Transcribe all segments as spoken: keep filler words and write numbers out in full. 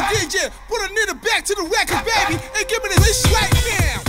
D J, put a nigga back to the record, baby, and give me this right now.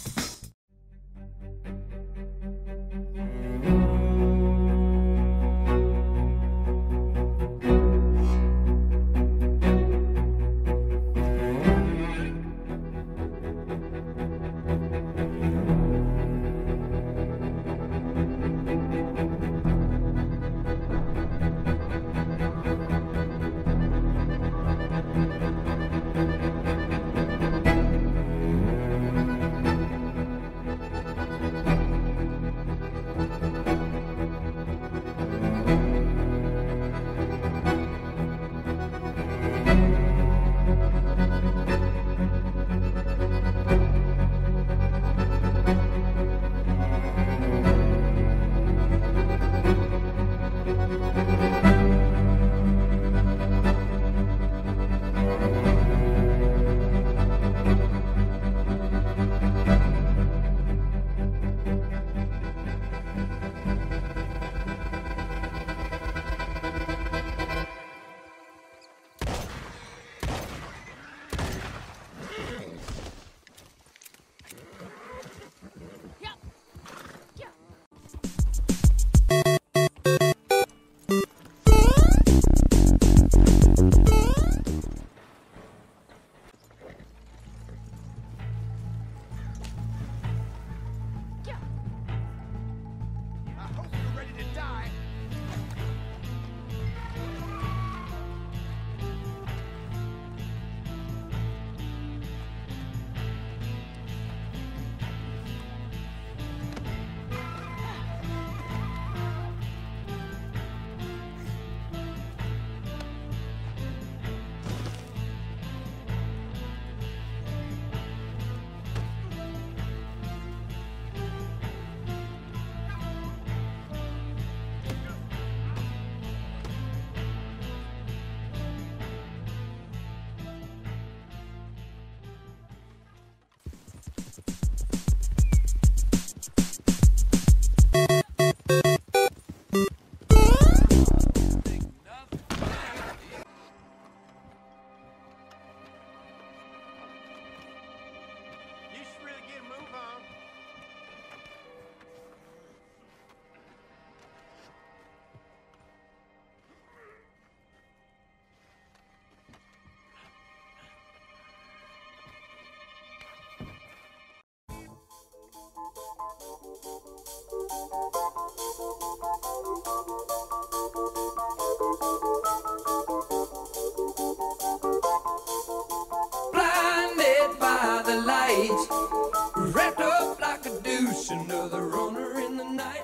Blinded by the lights, wrapped up like a douche, another runner in the night.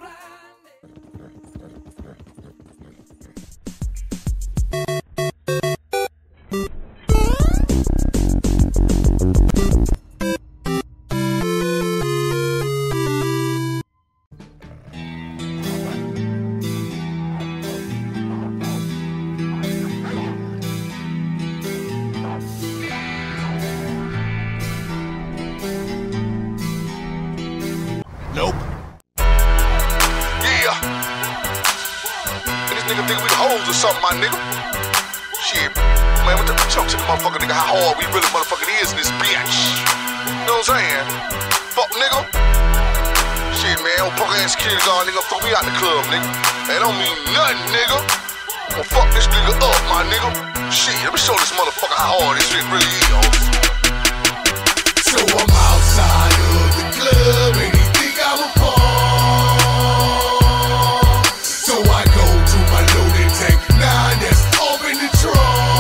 Nope. Yeah. And this nigga think we hoes or something, my nigga. Shit. Man, what the fuck to the motherfucker nigga how hard we really motherfucking is in this bitch. You know what I'm saying? Fuck nigga. Shit, man, old punk ass security guard nigga throw me out the club, nigga. That don't mean nothing, nigga. I'm gonna fuck this nigga up, my nigga. Shit, let me show this motherfucker how hard this shit really is, yo. So I'm outside of the club and he think I'm a punk. So I go to my loaded tank, nine that's off in the trunk.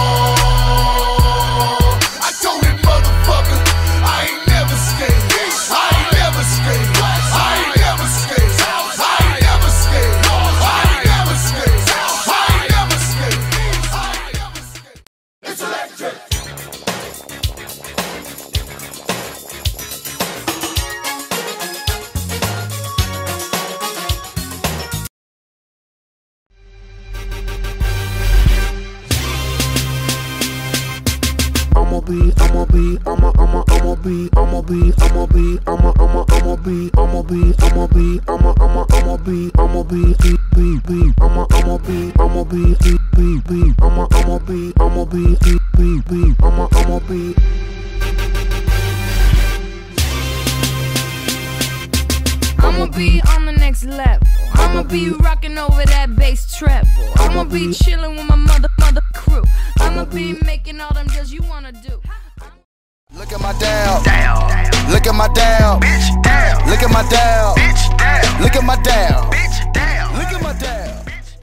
I told that motherfucker I ain't never scared. I ain't never scared. I ain't never scared. I ain't never scared. I ain't never scared. I ain't never scared. I ain't never scared. It's electric. I'ma be, I'ma be, I'ma, I'ma, I'ma be, I'ma be, I'ma be, I'ma, I'ma, I'ma be, I'ma be, I'ma be, I'ma, I'ma, I'ma be, I'ma be, be, be, be, I'ma, I'ma be, I'ma be, be, be, be, I'ma, I'ma be, I'ma be, be, be, be, I'ma, I'ma be. I'ma be on the next level. I'ma be rocking over that bass treble. I'ma be chilling with my mother, mother crew. I'ma be making all them deals you wanna do. Look at my dab. Down. Look at my dab. Bitch, down. Look at my dab. Bitch, down. Look at my dab. Bitch, down. Look at my dab.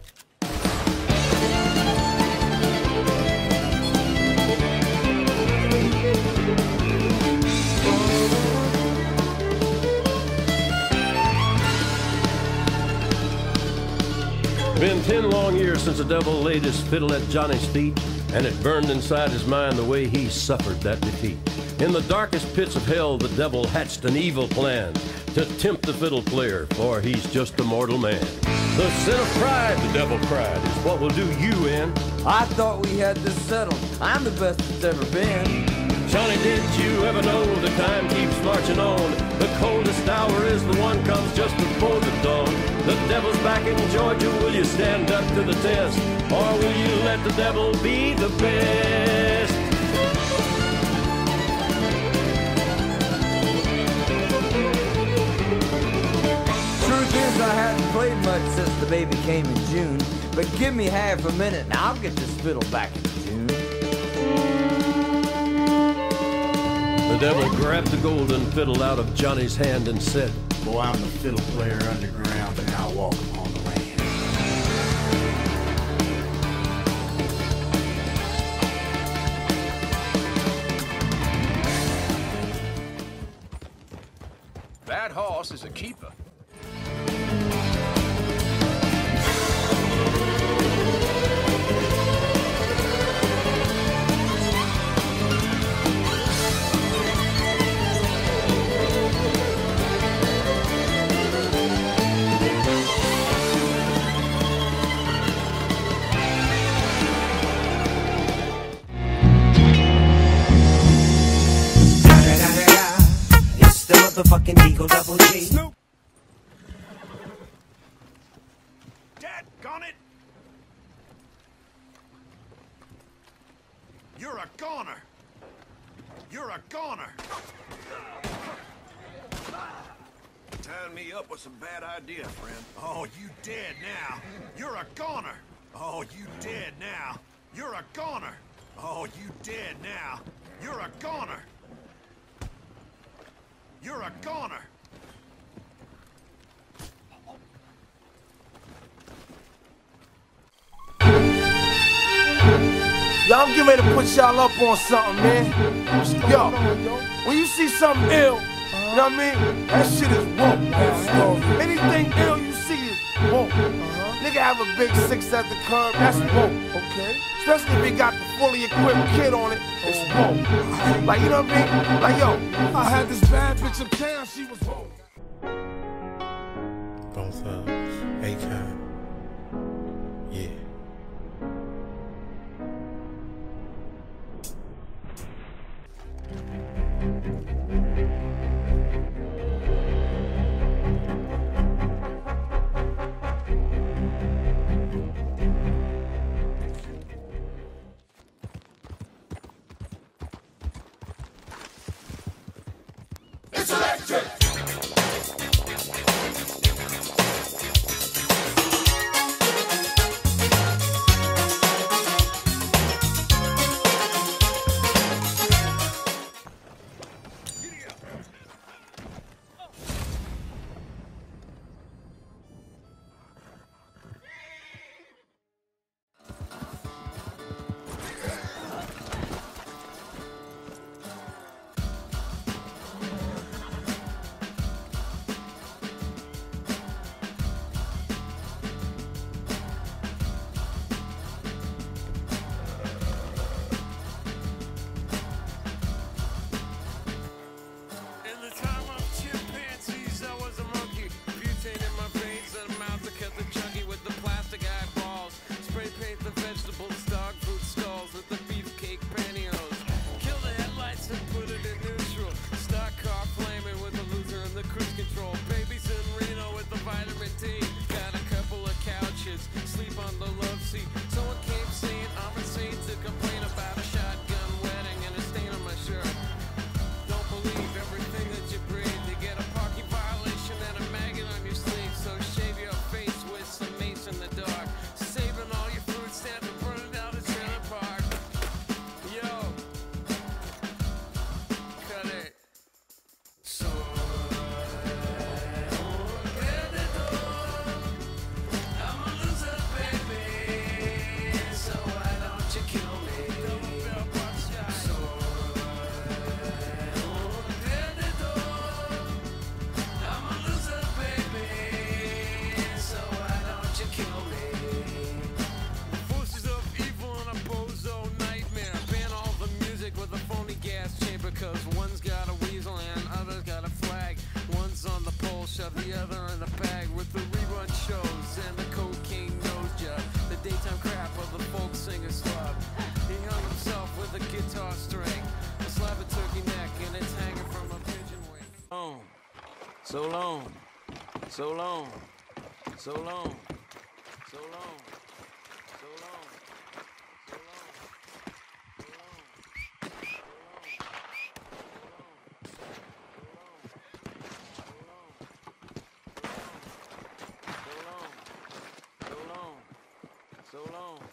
Been ten long years since the devil laid his fiddle at Johnny's feet, and it burned inside his mind the way he suffered that defeat. In the darkest pits of hell, the devil hatched an evil plan to tempt the fiddle player, for he's just a mortal man. The sin of pride, the devil cried, is what will do you in. I thought we had this settled. I'm the best it's ever been. Johnny, did you ever know the time keeps marching on? The coldest hour is the one comes just before the dawn. The devil's back in Georgia, will you stand up to the test? Or will you let the devil be the best? Truth is, I hadn't played much since the baby came in June. But give me half a minute and I'll get this fiddle back in tune. The devil grabbed the golden fiddle out of Johnny's hand and said, "Boy, I'm the fiddle player underground, and I walk upon the land." That horse is a keeper. Fucking Eagle Double G. Snoop. Dadgone it. You're a goner. You're a goner. Tying me up was a bad idea, friend. Oh, you dead now. You're a goner. Oh, you dead now. You're a goner. Oh, you dead now. You're a goner. You're a goner. Yo, I'm getting ready to put y'all up on something, man. Yo, when you see something ill, you know what I mean? That shit is woke. Anything ill you see is woke. Nigga have a big six at the curb, that's woke, okay? Especially if he got the fully equipped kid on it, it's woke. Like, you know what I mean? Like, yo, I had this bad bitch uptown, she was woke. Both of A-Con. Yeah. It's electric. together in a bag with the rerun shows and the cocaine knows ya. The daytime crap of the folk singer slub. He hung himself with a guitar string, a slab of turkey neck, and it's hanging from a pigeon wing. Oh, so long, so long, so long, so long, so long, so long, so long, so long, so long, so long, so long, so long, so long,